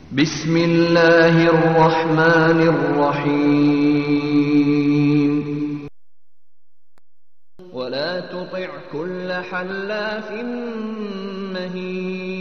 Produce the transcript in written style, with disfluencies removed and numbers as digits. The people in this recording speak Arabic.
بسم الله الرحمن الرحيم ولا تطع كل حلاف مهين